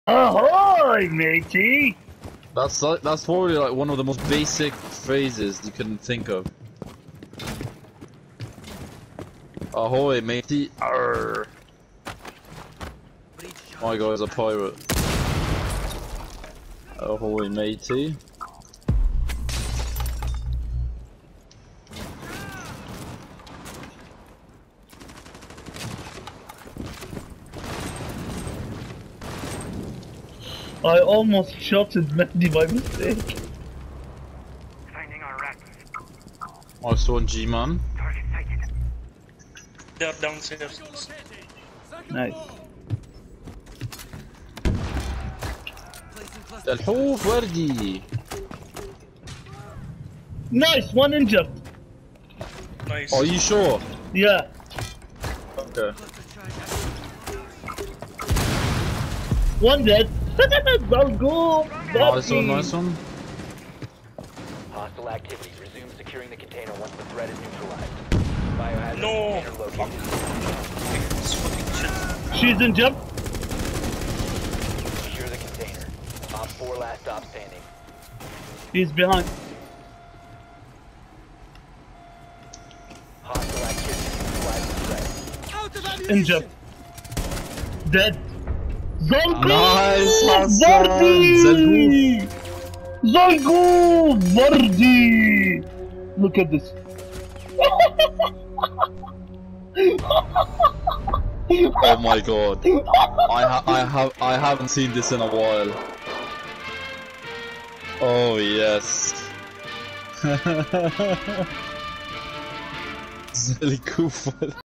Ahoy, matey! That's probably like one of the most basic phrases you can think of. Ahoy, matey! Arr! My guy's a pirate. Ahoy, matey! I almost shot at Mandy by mistake. Finding our rats. Nice one, G-man. Target sighted. They're downstairs. Nice. الحوف وردي. Nice, one injured. Nice. Are you sure? Yeah. Okay. One dead. Zalgoof Nice one, MVP. nice one. Hostile activity. Resume securing the container once the threat is neutralized. Biohazard No. container located. This fucking shit. She's injured. Secure the container. Op 4 last stop standing. He's behind. Hostile activity. Neutralize the threat. Injured. Dead. Zalgoof Nice, Hassan. MVP! Zalgoof MVP! Look at this. Oh my god. I haven't seen this in a while. Oh yes. Zalgoof.